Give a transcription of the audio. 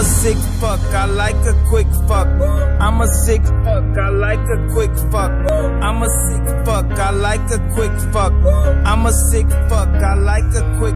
a sick fuck, I like a quick fuck. I'm a sick fuck, I like a quick fuck. I'm a sick fuck, I like a quick fuck. I'm a sick fuck, I like a quick